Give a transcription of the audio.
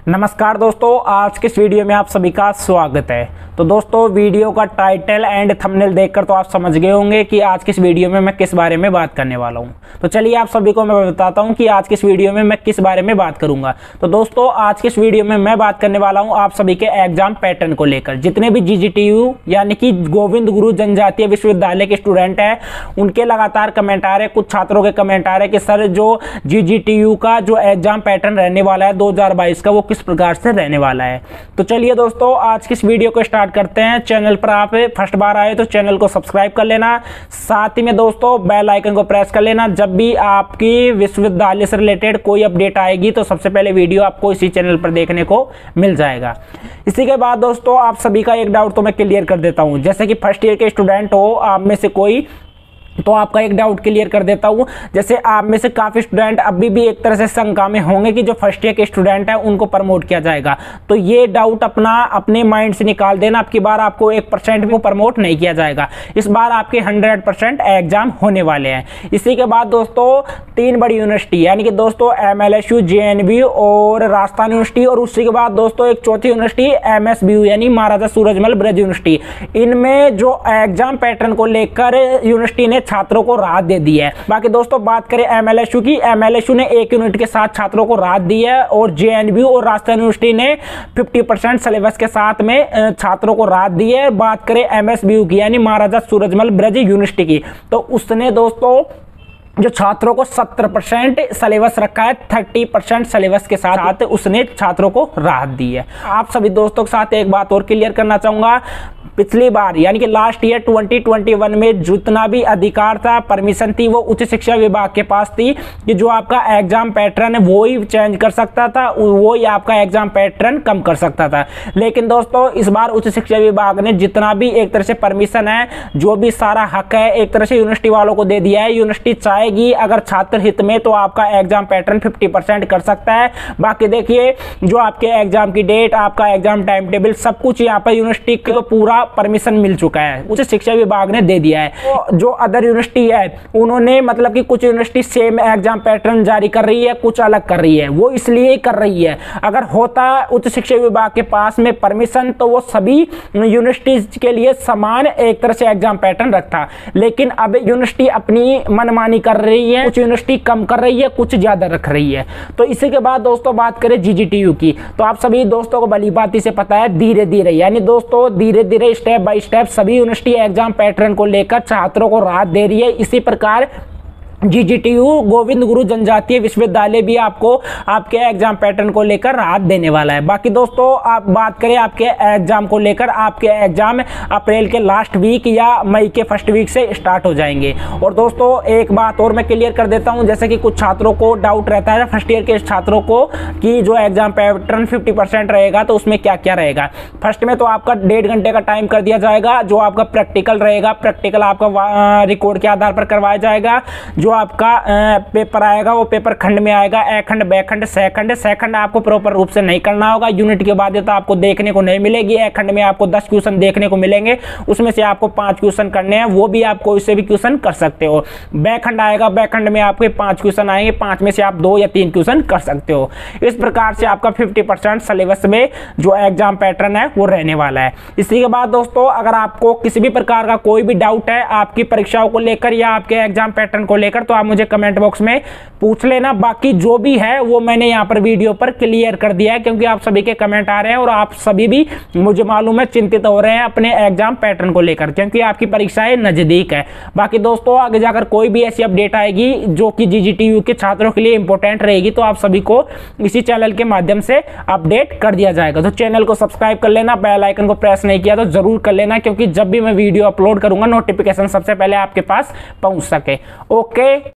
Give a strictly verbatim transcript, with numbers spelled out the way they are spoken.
नमस्कार दोस्तों, आज के इस वीडियो में आप सभी का स्वागत है। तो दोस्तों, वीडियो का टाइटल एंड थंबनेल देखकर तो आप समझ गए होंगे कि आज के इस वीडियो में मैं किस बारे में बात करने वाला हूं। तो चलिए आप सभी को मैं बताता हूं कि आज के इस वीडियो में मैं किस बारे में बात करूंगा। तो दोस्तों, आज के इस वीडियो में मैं बात करने वाला हूं आप सभी के एग्जाम पैटर्न को लेकर। जितने भी जीजीटीयू यानी कि गोविंद गुरु जनजातीय विश्वविद्यालय के स्टूडेंट हैं, उनके लगातार कमेंट आ रहे हैं, कुछ छात्रों के कमेंट आ रहे हैं कि सर जो जीजीटीयू का जो एग्जाम पैटर्न रहने वाला है दो हजार बाईस का, वो किस प्रकार से रहने वाला है। तो चलिए दोस्तों, आज की इस वीडियो को स्टार्ट करते हैं। चैनल पर आप फर्स्ट बार आए तो चैनल को सब्सक्राइब कर लेना, साथ ही में दोस्तों बेल आइकन को प्रेस कर लेना। जब भी आपकी विश्वविद्यालय से रिलेटेड कोई अपडेट आएगी तो सबसे पहले वीडियो आपको इसी चैनल पर देखने को मिल जाएगा। इसी के बाद दोस्तों, आप सभी का एक डाउट तो मैं क्लियर कर देता हूं। जैसे कि फर्स्ट ईयर के स्टूडेंट हो आप में से कोई, तो आपका एक डाउट क्लियर कर देता हूं। जैसे आप में से काफी स्टूडेंट अभी भी एक तरह से शंका में होंगे कि जो फर्स्ट ईयर के स्टूडेंट है उनको प्रमोट किया जाएगा। तो ये डाउट अपना अपने माइंड से निकाल देना। अब की बार आपको एक परसेंट भी प्रमोट नहीं किया जाएगा। इस बार आपके हंड्रेड परसेंट एग्जाम होने वाले हैं। इसी के बाद दोस्तों, तीन बड़ी यूनिवर्सिटी यानी कि दोस्तों M L S U, J N B और राजस्थान यूनिवर्सिटी, और उसी के बाद दोस्तों एक चौथी university M S B U यानी महाराजा सूरजमल ब्रज यूनिवर्सिटी, इनमें जो एग्जाम पैटर्न को लेकर यूनिवर्सिटी ने छात्रों को राहत दे दी है। बाकी दोस्तों बात करें एमएलएसयू की, एमएलएसयू ने एक यूनिट के साथ छात्रों को राहत दी है, और जेएनयू और राजस्थान यूनिवर्सिटी ने पचास परसेंट सिलेबस के साथ में छात्रों को राहत दी है। बात करें एमएसबीयू की यानी महाराजा सूरजमल ब्रज यूनिवर्सिटी की, तो उसने दोस्तों जो छात्रों को सत्तर परसेंट सिलेबस रखा है, तीस परसेंट सिलेबस के साथ उसने छात्रों को राहत दी है। आप सभी दोस्तों के साथ एक बात और क्लियर करना चाहूंगा। पिछली बार यानी कि लास्ट ईयर दो हज़ार इक्कीस में जितना भी अधिकार था, परमिशन थी, वो उच्च शिक्षा विभाग के पास थी कि जो आपका एग्जाम पैटर्न है वो ही चेंज कर सकता था, वो ही आपका एग्जाम पैटर्न कम कर सकता था। लेकिन दोस्तों इस बार उच्च शिक्षा विभाग ने जितना भी एक तरह से परमिशन है, जो भी सारा हक है, एक तरह से यूनिवर्सिटी वालों को दे दिया है। यूनिवर्सिटी चाहेगी अगर छात्र हित में तो आपका एग्जाम पैटर्न पचास परसेंट कर सकता है। बाकी देखिए, जो आपके एग्जाम की डेट, आपका एग्जाम टाइम टेबल, सब कुछ यहाँ पर यूनिवर्सिटी को पूरा परमिशन मिल चुका है, उच्च शिक्षा विभाग ने दे दिया है। तो जो अदर यूनिवर्सिटी है उन्होंने मतलब कि कुछ यूनिवर्सिटी सेम एग्जाम पैटर्न जारी कर रही है, कुछ अलग कर रही है। वो इसलिए ही कर रही है, अगर होता उच्च शिक्षा विभाग के पास में परमिशन तो वो सभी यूनिवर्सिटी के लिए समान एक तरह से एग्जाम पैटर्न रखता। लेकिन अब यूनिवर्सिटी अपनी मनमानी कर रही है, कुछ यूनिवर्सिटी कम कर रही है, कुछ ज्यादा रख रही है। तो इसी के बाद दोस्तों बात करें जीजीटीयू की, तो आप सभी दोस्तों को भली भांति से पता है, धीरे धीरे यानी दोस्तों धीरे धीरे स्टेप बाय स्टेप सभी यूनिवर्सिटी एग्जाम पैटर्न को लेकर छात्रों को राहत दे रही है। इसी प्रकार जीजीटीयू गोविंद गुरु जनजातीय विश्वविद्यालय भी आपको आपके एग्जाम पैटर्न को लेकर राहत देने वाला है। बाकी दोस्तों आप बात करें आपके एग्जाम को लेकर, आपके एग्जाम अप्रैल के लास्ट वीक या मई के फर्स्ट वीक से स्टार्ट हो जाएंगे। और दोस्तों एक बात और मैं क्लियर कर देता हूं, जैसे कि कुछ छात्रों को डाउट रहता है फर्स्ट ईयर के छात्रों को कि जो एग्जाम पैटर्न फिफ्टी परसेंट रहेगा तो उसमें क्या क्या रहेगा। फर्स्ट में तो आपका डेढ़ घंटे का टाइम कर दिया जाएगा। जो आपका प्रैक्टिकल रहेगा, प्रैक्टिकल आपका रिकॉर्ड के आधार पर करवाया जाएगा। जो आपका पेपर आएगा वो पेपर खंड में आएगा, ए खंड, बे खंड, से खंड। से खंड आपको प्रॉपर रूप से नहीं करना होगा, यूनिट की बाध्यता आपको देखने को नहीं मिलेगी। ए खंड में आपको दस क्वेश्चन देखने को मिलेंगे, उसमें से आपको पांच क्वेश्चन करने हैं, वो भी आपको इससे भी क्वेश्चन कर सकते हो। बे खंड आएगा, बे खंड में आपके पांच क्वेश्चन आएंगे, पांच में से आप दो या तीन क्वेश्चन कर सकते हो। इस प्रकार से आपका फिफ्टी परसेंट सिलेबस में जो एग्जाम पैटर्न है वो रहने वाला है। इसी के बाद दोस्तों, अगर आपको किसी भी प्रकार का कोई भी डाउट है आपकी परीक्षाओं को लेकर या आपके एग्जाम पैटर्न को लेकर, तो आप मुझे कमेंट बॉक्स में पूछ लेना। बाकी जो भी है वो मैंने यहाँ पर वीडियो पर क्लियर कर दिया है, क्योंकि आप सभी के कमेंट आ रहे हैं और आप सभी भी मुझे मालूम है चिंतित हो रहे हैं अपने एग्जाम पैटर्न को लेकर, क्योंकि आपकी परीक्षाएं नजदीक है। बाकी दोस्तों आगे जाकर कोई भी ऐसी अपडेट आएगी जो कि जीजीटीयू के छात्रों के लिए इंपॉर्टेंट रहेगी, तो आप सभी को इसी चैनल के माध्यम से अपडेट कर दिया जाएगा। तो चैनल को सब्सक्राइब कर लेना, बेल आइकन को प्रेस नहीं किया तो जरूर कर लेना, क्योंकि जब भी मैं वीडियो अपलोड करूंगा नोटिफिकेशन सबसे पहले आपके पास पहुंच सके। ओके।